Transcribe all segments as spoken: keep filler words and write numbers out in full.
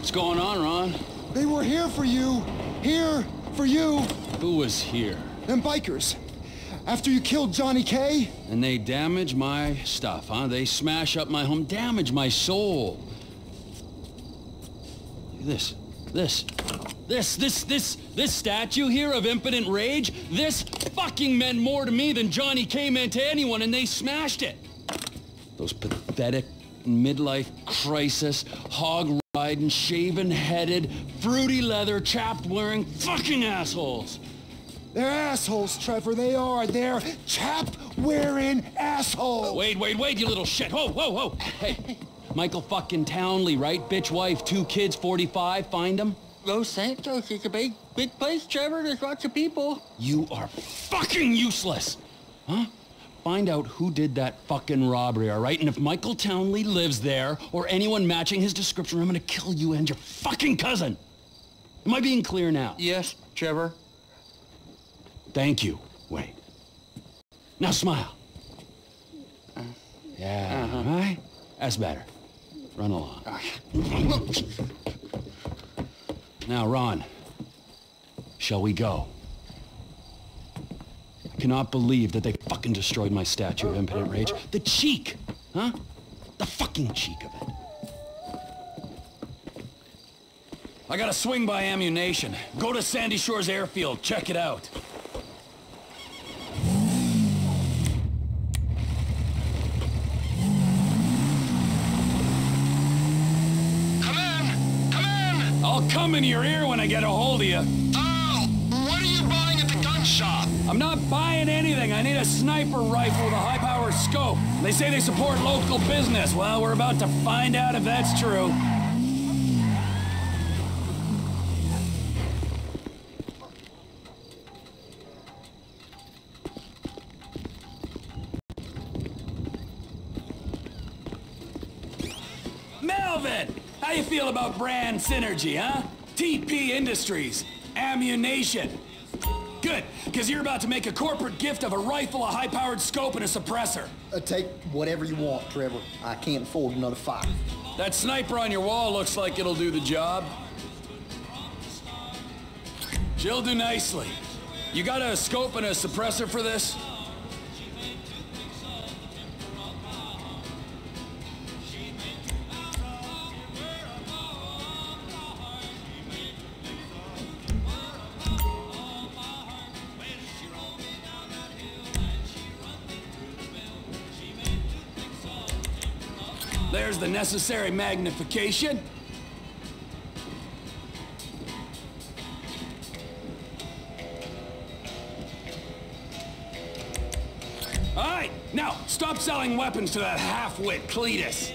What's going on, Ron? They were here for you. Here for you. Who was here? Them bikers. After you killed Johnny K. And they damage my stuff, huh? They smash up my home, damage my soul. This, this, this, this, this, this statue here of impotent rage, this fucking meant more to me than Johnny K meant to anyone, and they smashed it. Those pathetic midlife crisis, hog-riding, shaven-headed, fruity leather, chapped-wearing fucking assholes. They're assholes, Trevor. They are. They're chapped-wearing assholes. Wait, wait, wait, you little shit. Whoa, whoa, whoa. Hey, Michael fucking Townley, right? Bitch wife, two kids, forty-five. Find him? Los Santos is a big, big place, Trevor. There's lots of people. You are fucking useless. Huh? Find out who did that fucking robbery, all right? And if Michael Townley lives there, or anyone matching his description, I'm gonna kill you and your fucking cousin. Am I being clear now? Yes, Trevor. Thank you, Wade. Now smile. Uh, yeah, uh-huh. All right? That's better. Run along. Now, Ron, shall we go? I cannot believe that they fucking destroyed my statue of impotent rage. The cheek, huh? The fucking cheek of it. I gotta swing by ammunition. Go to Sandy Shores Airfield, check it out. I'll come in your ear when I get a hold of you. Oh, what are you buying at the gun shop? I'm not buying anything. I need a sniper rifle with a high-power scope. They say they support local business. Well, we're about to find out if that's true. Melvin! How you feel about brand synergy, huh? T P Industries. Ammunition. Good, because you're about to make a corporate gift of a rifle, a high-powered scope, and a suppressor. Uh, take whatever you want, Trevor. I can't afford another fight. That sniper on your wall looks like it'll do the job. She'll do nicely. You got a scope and a suppressor for this? There's the necessary magnification. All right, now stop selling weapons to that half-wit Cletus.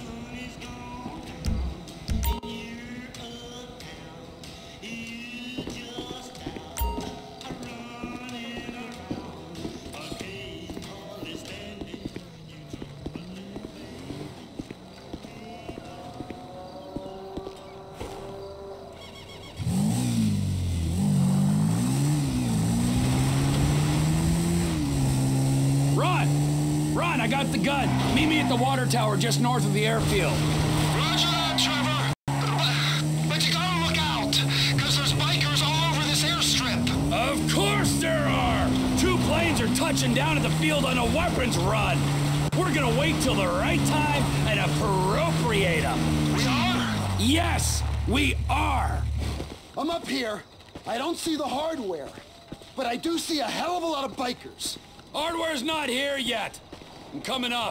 Ron, I got the gun. Meet me at the water tower just north of the airfield. Roger that, Trevor. But you gotta look out, because there's bikers all over this airstrip. Of course there are! Two planes are touching down at the field on a weapons run. We're gonna wait till the right time and appropriate them. We are? Yes, we are. I'm up here. I don't see the hardware, but I do see a hell of a lot of bikers. Hardware's not here yet. I'm coming up.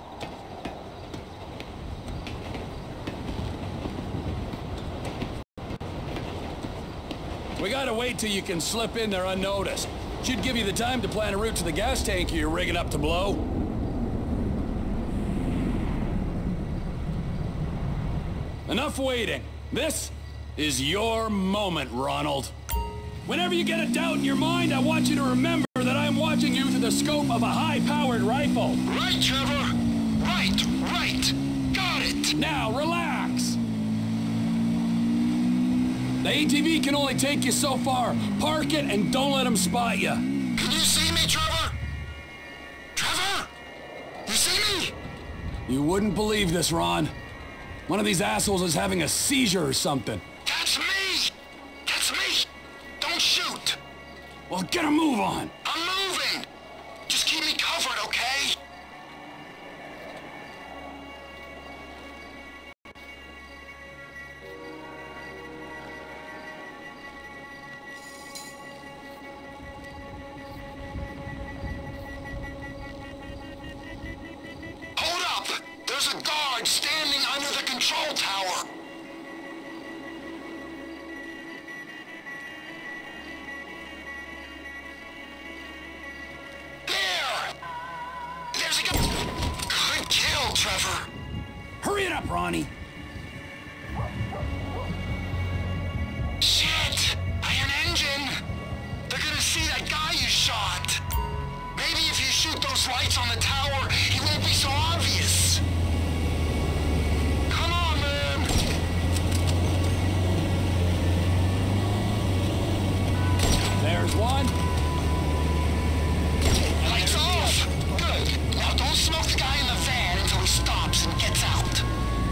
We gotta wait till you can slip in there unnoticed. Should give you the time to plan a route to the gas tank you're rigging up to blow. Enough waiting. This is your moment, Ronald. Whenever you get a doubt in your mind, I want you to remember that I'm watching you through the scope of a high-powered rifle. Right, Trevor. Right, right. Got it. Now, relax. The A T V can only take you so far. Park it and don't let them spot you. Can you see me, Trevor? Trevor? You see me? You wouldn't believe this, Ron. One of these assholes is having a seizure or something. That's me! That's me! Don't shoot! Well, get a move on! I'm moving! Just keep me covered, okay? Hold up! There's a guard standing under the control tower! Trevor! Hurry it up, Ronnie! Shit! Iron engine! They're gonna see that guy you shot! Maybe if you shoot those lights on the tower, he won't be so obvious! Come on, man! There's one. Lights off! Good! Now don't smoke the guy in the van until he stops and gets out.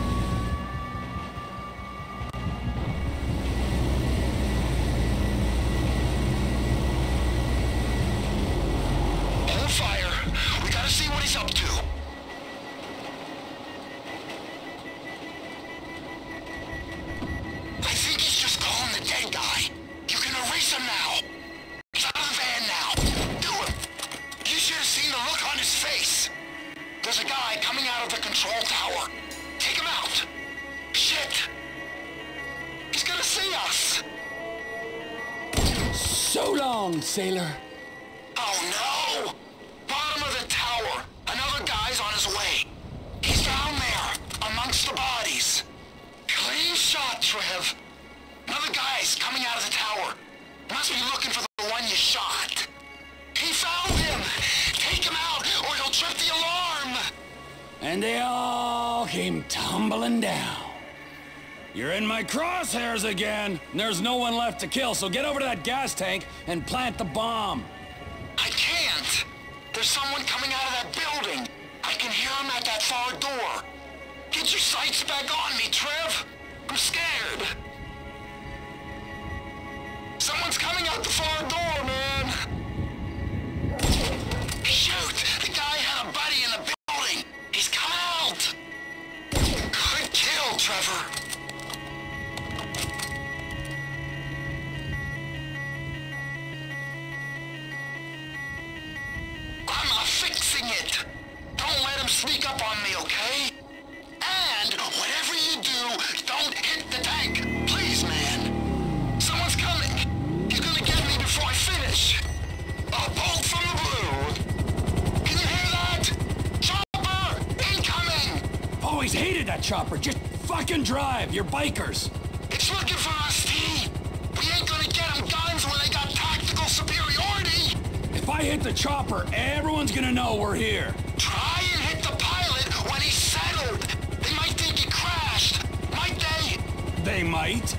Hold fire. We gotta see what he's up to. I think he's just calling the dead guy. You can erase him now. He's out of the van now. Do him. You should have seen the look on his face. There's a guy coming out of the control tower. Take him out. Shit. He's gonna see us. So long, sailor. Oh no! Bottom of the tower. Another guy's on his way. He's down there, amongst the bodies. Clean shot, Trev. Another guy's coming out of the tower. Must be looking for the one you shot. He found him! Take him out, or he'll trip the alarm! And they all came tumbling down. You're in my crosshairs again. There's no one left to kill, so get over to that gas tank and plant the bomb. I can't! There's someone coming out of that building. I can hear him at that far door. Get your sights back on me, Trev. I'm scared. Someone's coming out the far door, man. Shoot! The guy had a buddy in the building! He's coming out! Good kill, Trevor! I'm fixing it! Don't let him sneak up on me, okay? And whatever you do, don't hit the tank! Please, man! Someone's coming! He's gonna get me before I finish! A bolt from the blue! Can you hear that? Chopper! Incoming! Always hated that chopper. Just fucking drive. You're bikers. It's looking for us, T! We ain't gonna get them guns when they got tactical superiority! If I hit the chopper, everyone's gonna know we're here. Try and hit the pilot when he's settled! They might think he crashed! Might they? They might.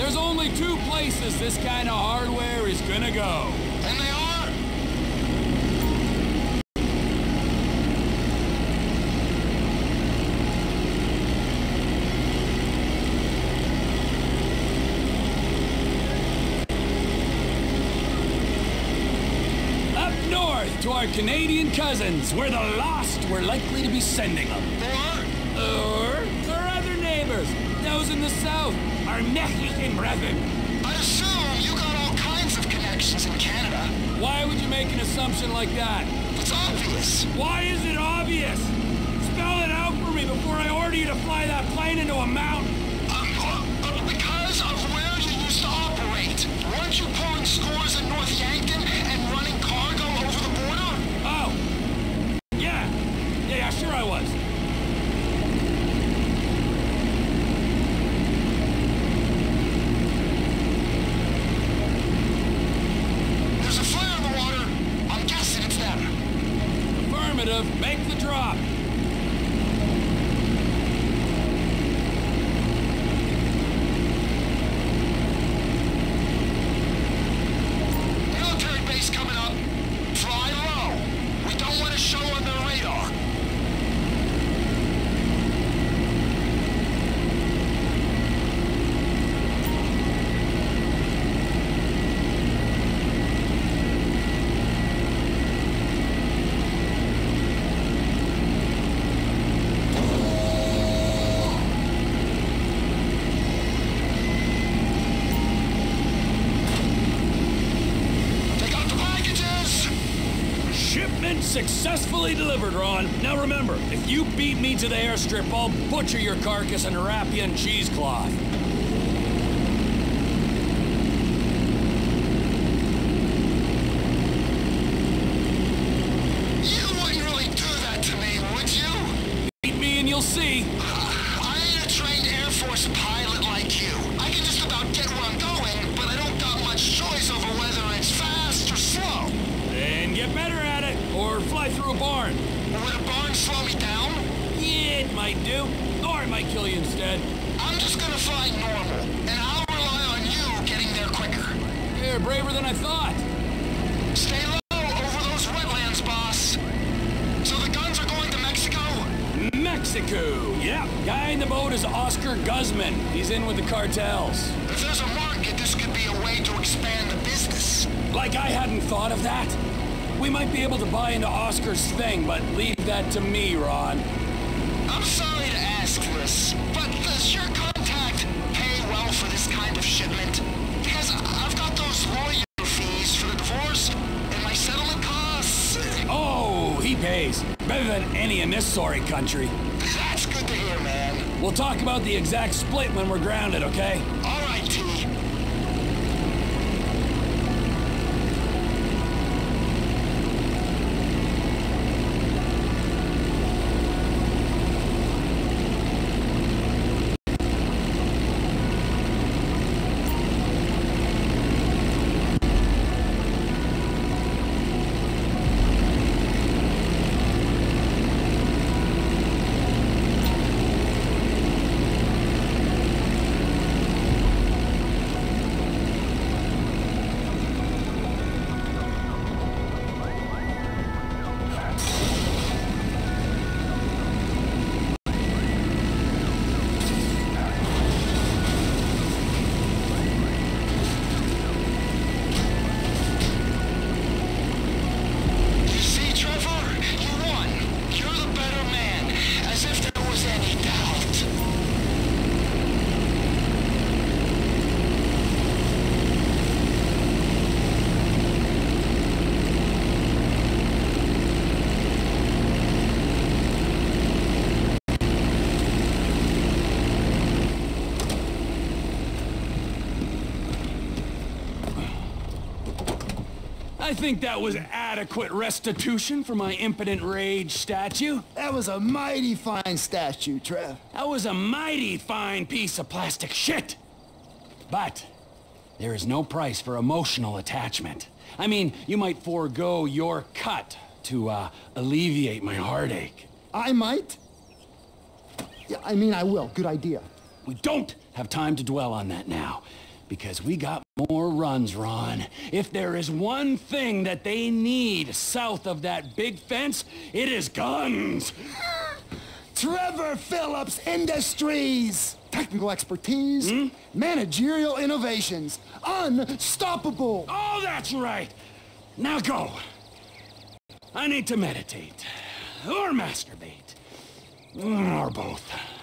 There's only two places this kind of hardware is gonna go. And they are? Up north to our Canadian cousins, where the lost were likely to be sending them. Or? Or our other neighbors, those in the south, our Mexican brethren. I assume you got all kinds of connections in Canada. Why would you make an assumption like that? It's obvious. Why is it obvious? Spell it out for me before I order you to fly that plane into a mountain. Um, uh, uh, because of where you used to operate. Weren't you pulling scores in North Yankton and running cargo over the border? Oh. Yeah. Yeah, yeah, sure I was. There's a flare in the water. I'm guessing it's them. Affirmative. Make the drop. Military base coming up. Fly low. We don't want to show on their radar. They got the packages. Shipment successfully delivered, Ron. Now remember, if you beat me to the airstrip, I'll butcher your carcass and wrap you in cheesecloth. You wouldn't really do that to me, would you? Beat me and you'll see. I ain't a trained Air Force pilot like you. I can just about get where I'm going, but I don't got much choice over whether it's fast or slow. Then get better at it, or fly through a barn. Would a barn slow me down? Yeah, it might do. Or it might kill you instead. I'm just gonna fly normal, and I'll rely on you getting there quicker. You're braver than I thought. Stay low over those wetlands, boss. So the guns are going to Mexico? Mexico. Yeah, guy in the boat is Oscar Guzman. He's in with the cartels. If there's a market, this could be a way to expand the business. Like I hadn't thought of that. We might be able to buy into Oscar's thing, but leave that to me, Ron. I'm sorry to ask this, but does your contact pay well for this kind of shipment? Because I've got those lawyer fees for the divorce and my settlement costs. Oh, he pays. Better than any in this sorry country. That's good to hear, man. We'll talk about the exact split when we're grounded, okay? All right, T. You see, Trevor? You won. You're the better man. As if there was any doubt. I think that was adequate restitution for my impotent rage statue. That was a mighty fine statue, Trev. That was a mighty fine piece of plastic shit. But there is no price for emotional attachment. I mean, you might forego your cut to uh, alleviate my heartache. I might? Yeah, I mean, I will. Good idea. We don't have time to dwell on that now. Because we got more runs, Ron. If there is one thing that they need south of that big fence, it is guns. Trevor Phillips Industries! Technical expertise, hmm? Managerial innovations, unstoppable! Oh, that's right! Now go. I need to meditate. Or masturbate. Or both.